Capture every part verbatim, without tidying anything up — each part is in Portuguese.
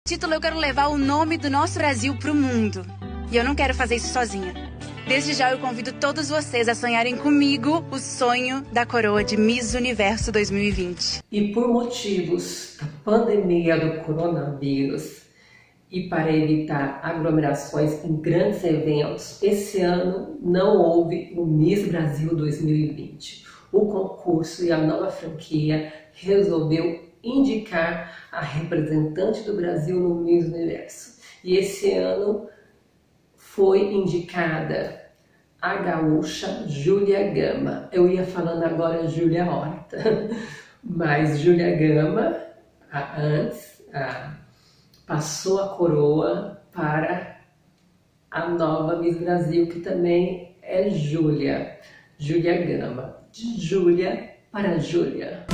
Título, eu quero levar o nome do nosso Brasil pro mundo. E eu não quero fazer isso sozinha. Desde já eu convido todos vocês a sonharem comigo o sonho da coroa de Miss Universo dois mil e vinte. E por motivos da pandemia do coronavírus e para evitar aglomerações em grandes eventos, esse ano não houve o Miss Brasil dois mil e vinte. O concurso e a nova franquia resolveu indicar a representante do Brasil no Miss Universo. E esse ano foi indicada a gaúcha Júlia Gama. Eu ia falando agora Júlia Horta, mas Júlia Gama, a, antes, a, passou a coroa para a nova Miss Brasil, que também é Júlia, Júlia Gama. De Júlia para Júlia.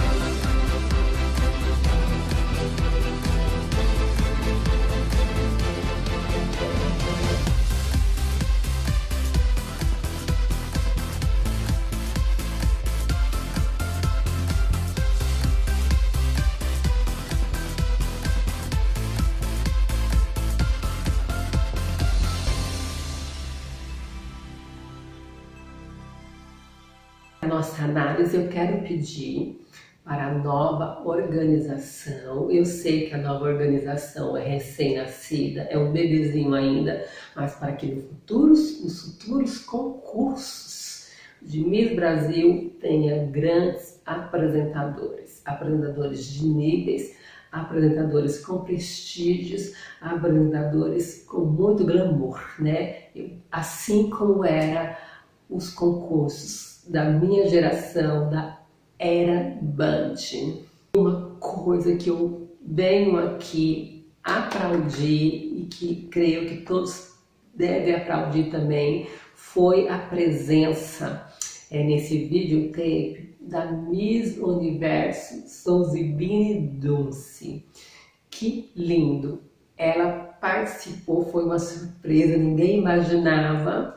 Nossa análise, eu quero pedir para a nova organização. Eu sei que a nova organização é recém-nascida, é um bebezinho ainda, mas para que no futuros, nos futuros concursos de Miss Brasil tenha grandes apresentadores, apresentadores de níveis, apresentadores com prestígios, apresentadores com muito glamour, né? Assim como era os concursos da minha geração, da Era Band. Uma coisa que eu venho aqui aplaudir e que creio que todos devem aplaudir também foi a presença é, nesse videotape da Miss Universo Sozibine Dunce. Que lindo! Ela participou, foi uma surpresa, ninguém imaginava.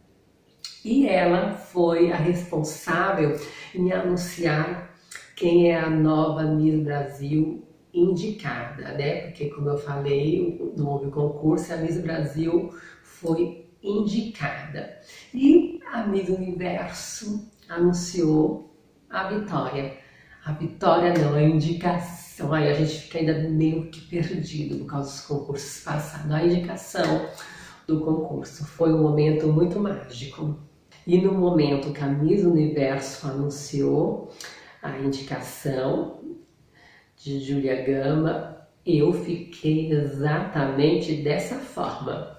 E ela foi a responsável em anunciar quem é a nova Miss Brasil indicada, né? Porque, como eu falei, não houve concurso, a Miss Brasil foi indicada. E a Miss Universo anunciou a vitória. A vitória não, a indicação. Aí a gente fica ainda meio que perdido por causa dos concursos passados. A indicação do concurso foi um momento muito mágico. E no momento que a Miss Universo anunciou a indicação de Júlia Gama, eu fiquei exatamente dessa forma.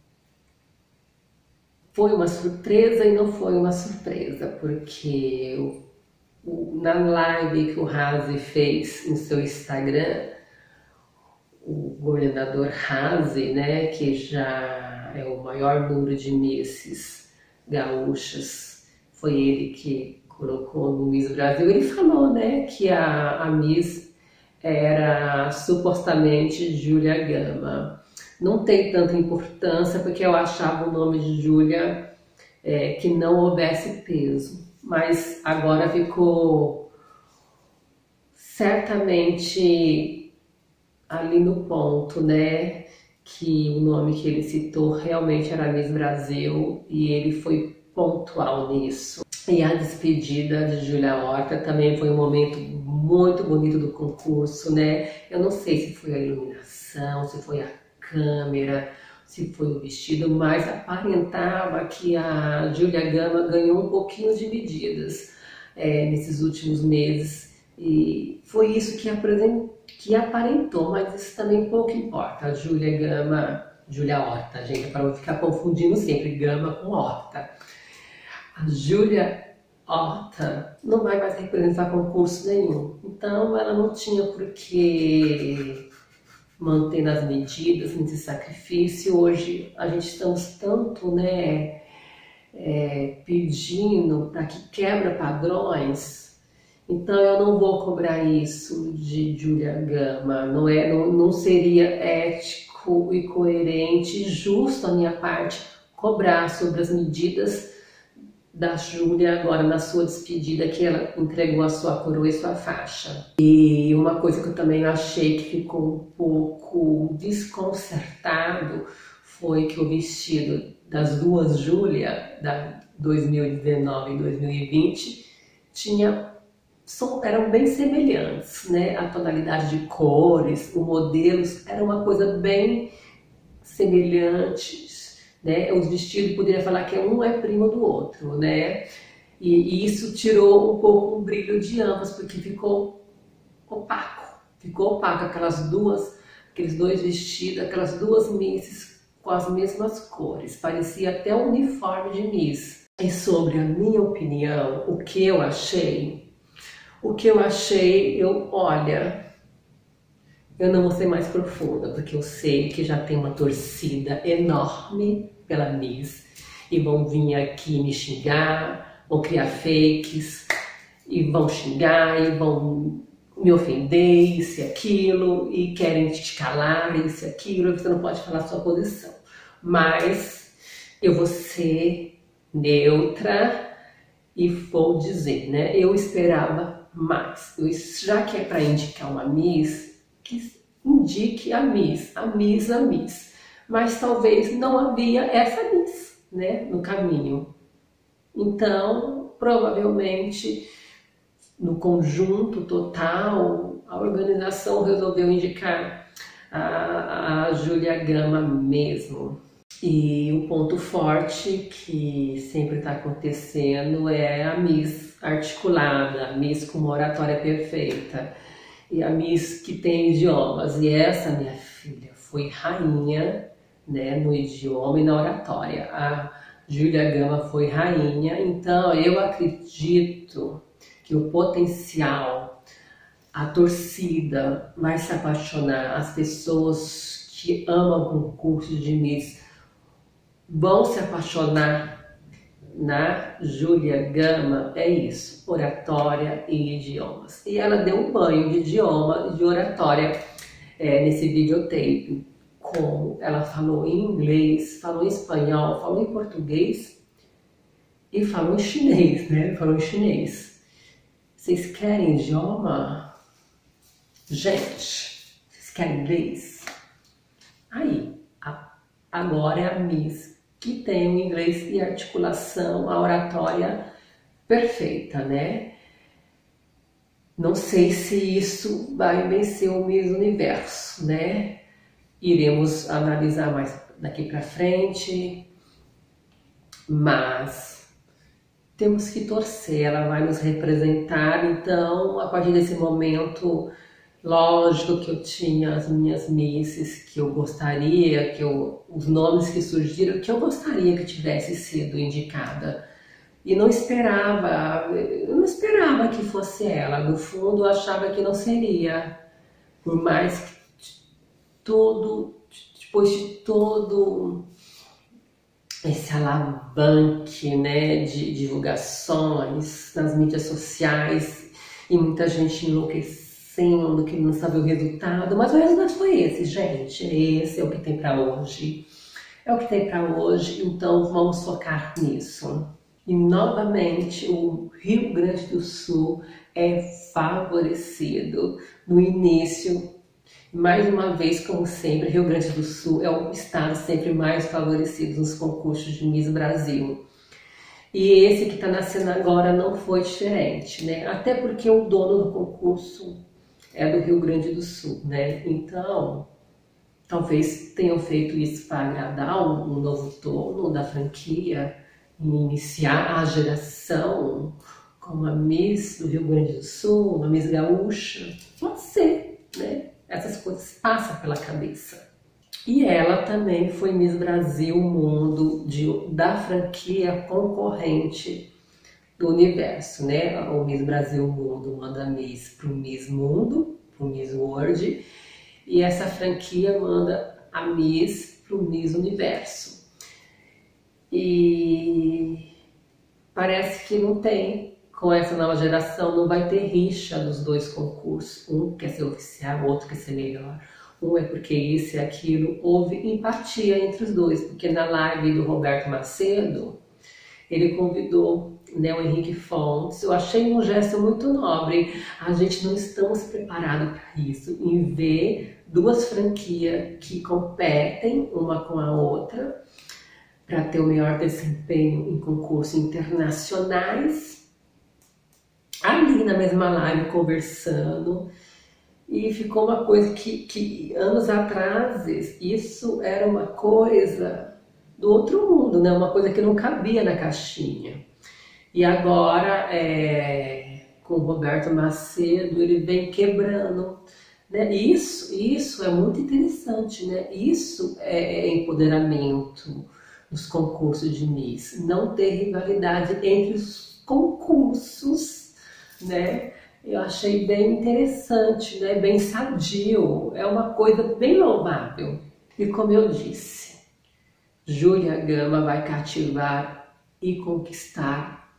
Foi uma surpresa e não foi uma surpresa, porque o, o, na live que o Razi fez no seu Instagram, o governador Razi, né, que já é o maior número de misses gaúchas, foi ele que colocou no Miss Brasil. Ele falou, né, que a, a Miss era supostamente Júlia Gama. Não tem tanta importância, porque eu achava o nome de Júlia é, que não houvesse peso, mas agora ficou certamente ali no ponto, né, que o nome que ele citou realmente era Miss Brasil e ele foi pontual nisso. E a despedida de Júlia Horta também foi um momento muito bonito do concurso, né? Eu não sei se foi a iluminação, se foi a câmera, se foi o vestido, mas aparentava que a Júlia Gama ganhou um pouquinho de medidas é, nesses últimos meses. E foi isso que, que aparentou, mas isso também pouco importa. A Júlia Gama, Júlia Horta, gente, para não ficar confundindo sempre Gama com Horta. A Júlia Horta não vai mais representar concurso nenhum, então ela não tinha por que manter nas medidas, nesse sacrifício. Hoje a gente estamos tanto, né, é, pedindo para que quebra padrões. Então eu não vou cobrar isso de Júlia Gama, não, é, não, não seria ético e coerente e justo a minha parte cobrar sobre as medidas da Júlia agora na sua despedida, que ela entregou a sua coroa e sua faixa. E uma coisa que eu também achei que ficou um pouco desconcertado foi que o vestido das duas Júlia, da dois mil e dezenove e dois mil e vinte, tinha, eram bem semelhantes, né? A tonalidade de cores, o modelo, era uma coisa bem semelhante, né? Os vestidos, poderia falar que um é primo do outro, né? E, e isso tirou um pouco o brilho de ambas, porque ficou opaco, ficou opaco aquelas duas, aqueles dois vestidos, aquelas duas misses com as mesmas cores, parecia até um uniforme de miss. E sobre a minha opinião, o que eu achei, o que eu achei, eu, olha, eu não vou ser mais profunda, porque eu sei que já tem uma torcida enorme pela Miss, e vão vir aqui me xingar, vão criar fakes, e vão xingar, e vão me ofender, isso e aquilo, e querem te calar, isso e aquilo, você não pode falar a sua posição. Mas eu vou ser neutra e vou dizer, né? Eu esperava mais. Eu, já que é para indicar uma Miss, que indique a Miss, a Miss, a Miss. Mas talvez não havia essa Miss, né, no caminho. Então, provavelmente, no conjunto total, a organização resolveu indicar a, a Júlia Gama mesmo. E o ponto forte que sempre está acontecendo é a Miss articulada, a Miss com uma oratória perfeita. E a Miss que tem idiomas. E essa, minha filha, foi rainha, né, no idioma e na oratória. A Júlia Gama foi rainha. Então eu acredito que o potencial, a torcida vai se apaixonar, as pessoas que amam concursos de Miss vão se apaixonar na Júlia Gama. É isso, oratória e idiomas. E ela deu um banho de idioma e de oratória é, nesse videotape. Como ela falou em inglês, falou em espanhol, falou em português e falou em chinês, né? Falou em chinês. Vocês querem idioma? Gente, vocês querem inglês? Aí, a, agora é a Miss que tem o inglês e articulação, a oratória perfeita, né? Não sei se isso vai vencer o Miss Universo, né? Iremos analisar mais daqui para frente, mas temos que torcer, ela vai nos representar. Então, a partir desse momento, lógico que eu tinha as minhas misses que eu gostaria, que eu, os nomes que surgiram, que eu gostaria que tivesse sido indicada. E não esperava, eu não esperava que fosse ela. No fundo, eu achava que não seria. Por mais que todo, depois de todo esse alavanque, né, de divulgações nas mídias sociais e muita gente enlouquecendo, que não sabe o resultado, mas o resultado foi esse, gente, esse é o que tem para hoje, é o que tem para hoje, então vamos focar nisso. E novamente o Rio Grande do Sul é favorecido no início. Mais uma vez, como sempre, Rio Grande do Sul é o estado sempre mais favorecido nos concursos de Miss Brasil. E esse que está nascendo agora não foi diferente, né? Até porque o dono do concurso é do Rio Grande do Sul, né? Então, talvez tenham feito isso para agradar um novo dono da franquia e iniciar a geração como a Miss do Rio Grande do Sul, uma Miss Gaúcha. Pode ser, né? Essas coisas passam pela cabeça. E ela também foi Miss Brasil Mundo de, da franquia concorrente do Universo, né? O Miss Brasil Mundo manda Miss para o Miss Mundo, para o Miss World, e essa franquia manda a Miss para o Miss Universo. E parece que não tem. Com essa nova geração não vai ter rixa dos dois concursos. Um quer ser oficial, o outro quer ser melhor. Um é porque isso e aquilo. Houve empatia entre os dois, porque na live do Roberto Macedo, ele convidou né, o Henrique Fontes. Eu achei um gesto muito nobre. A gente não estamos preparados para isso, em ver duas franquias que competem uma com a outra para ter o melhor desempenho em concursos internacionais, ali na mesma live conversando. E ficou uma coisa que, que anos atrás, isso era uma coisa do outro mundo, né? Uma coisa que não cabia na caixinha. E agora, é, com o Roberto Macedo, ele vem quebrando, né? Isso, isso é muito interessante, né? Isso é empoderamento nos concursos de Miss. Não ter rivalidade entre os concursos, né? Eu achei bem interessante, né? Bem sadio, é uma coisa bem louvável. E como eu disse, Júlia Gama vai cativar e conquistar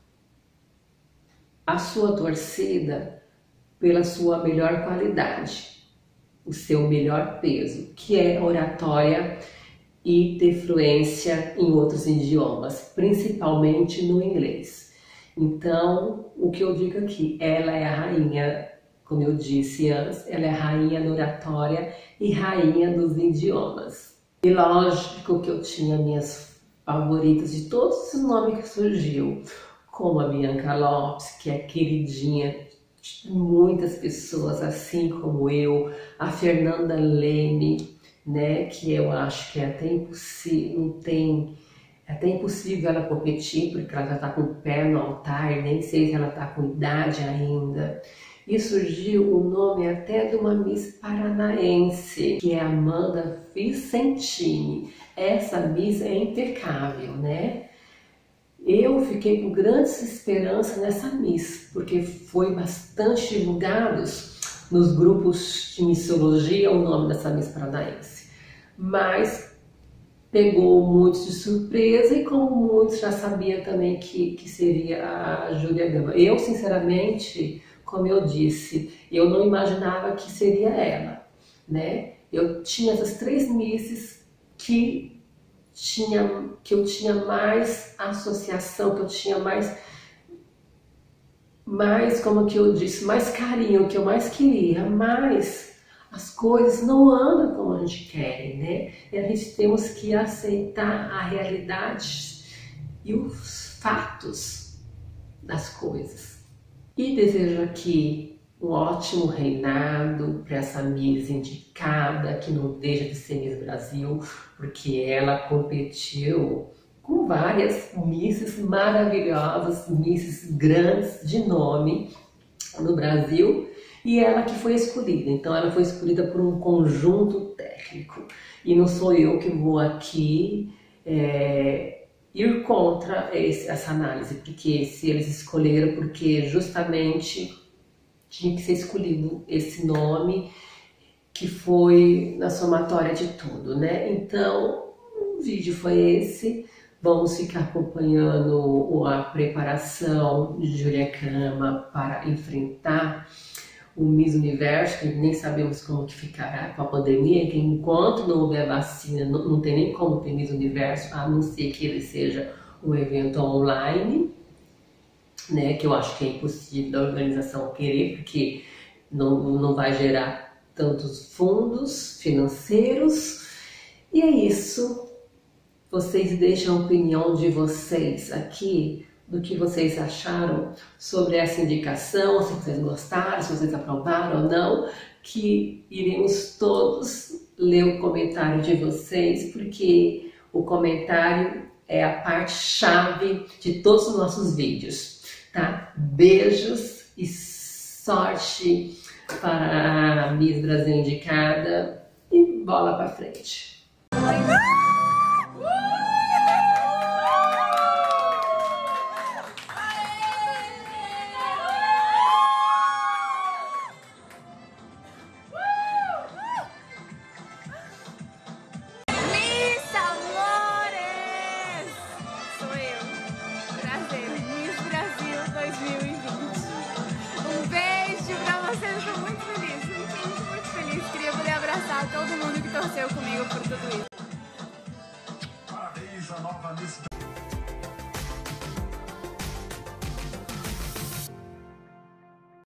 a sua torcida pela sua melhor qualidade, o seu melhor peso, que é oratória e ter fluência em outros idiomas, principalmente no inglês. Então, o que eu digo aqui, ela é a rainha, como eu disse antes, ela é a rainha da oratória e rainha dos idiomas. E lógico que eu tinha minhas favoritas de todos os nomes que surgiu, como a Bianca Lopes, que é queridinha de muitas pessoas, assim como eu, a Fernanda Leme, né, que eu acho que é até impossível, não tem... É até impossível ela competir, porque ela já está com o pé no altar, nem sei se ela está com idade ainda. E surgiu o nome até de uma Miss Paranaense, que é Amanda Vicentini. Essa Miss é impecável, né? Eu fiquei com grandes esperanças nessa Miss, porque foi bastante divulgados nos grupos de missologia o nome dessa Miss Paranaense. Mas pegou muitos de surpresa e como muitos já sabia também que, que seria a Júlia Gama. Eu, sinceramente, como eu disse, eu não imaginava que seria ela, né? Eu tinha essas três misses que, tinha, que eu tinha mais associação, que eu tinha mais, mais, como que eu disse, mais carinho, que eu mais queria, mas as coisas não andam como a gente quer, né? E a gente temos que aceitar a realidade e os fatos das coisas. E desejo aqui um ótimo reinado para essa Miss indicada, que não deixa de ser Miss Brasil, porque ela competiu com várias misses maravilhosas, misses grandes de nome no Brasil. E ela que foi escolhida, então ela foi escolhida por um conjunto técnico. E não sou eu que vou aqui é, ir contra esse, essa análise, porque se eles escolheram, porque justamente tinha que ser escolhido esse nome que foi na somatória de tudo, né? Então, o vídeo foi esse. Vamos ficar acompanhando a preparação de Júlia Gama para enfrentar o Miss Universo, que nem sabemos como que ficará com a pandemia, que enquanto não houver vacina, não, não tem nem como ter Miss Universo, a não ser que ele seja um evento online, né, que eu acho que é impossível da organização querer, porque não, não vai gerar tantos fundos financeiros. E é isso. Vocês deixam a opinião de vocês aqui, do que vocês acharam sobre essa indicação, se vocês gostaram, se vocês aprovaram ou não, que iremos todos ler o comentário de vocês, porque o comentário é a parte-chave de todos os nossos vídeos, tá? Beijos e sorte para a Miss Brasil indicada e bola pra frente! Todo mundo que torceu comigo por tudo isso. Parabéns, a nova Miss